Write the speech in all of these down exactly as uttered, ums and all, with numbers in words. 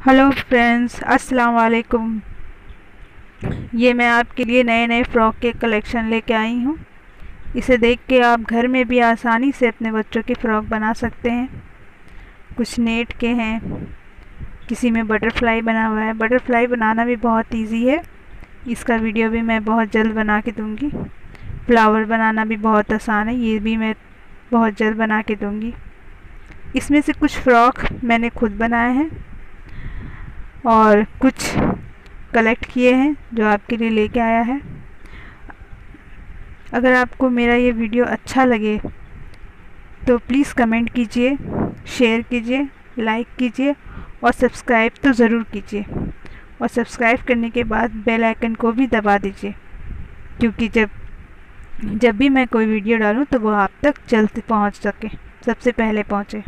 Hello friends, अस्सलाम वालेकुम। ये मैं आपके लिए नए नए फ़्रॉक के कलेक्शन लेके आई हूँ। इसे देख के आप घर में भी आसानी से अपने बच्चों की फ़्रॉक बना सकते हैं। कुछ नेट के हैं, किसी में बटरफ्लाई बना हुआ है। बटरफ्लाई बनाना भी बहुत इजी है, इसका वीडियो भी मैं बहुत जल्द बना के दूँगी। फ्लावर बनाना भी बहुत आसान है, ये भी मैं बहुत जल्द बना के दूँगी। इसमें से कुछ फ़्रॉक मैंने खुद बनाए हैं और कुछ कलेक्ट किए हैं जो आपके लिए लेके आया है। अगर आपको मेरा ये वीडियो अच्छा लगे तो प्लीज़ कमेंट कीजिए, शेयर कीजिए, लाइक कीजिए और सब्सक्राइब तो ज़रूर कीजिए। और सब्सक्राइब करने के बाद बेल आइकन को भी दबा दीजिए, क्योंकि जब जब भी मैं कोई वीडियो डालूं तो वो आप तक जल्द पहुंच सके, सबसे पहले पहुंचे।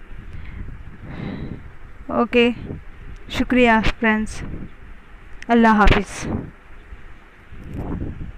ओके, शुक्रिया फ्रेंड्स। अल्लाह हाफिज़।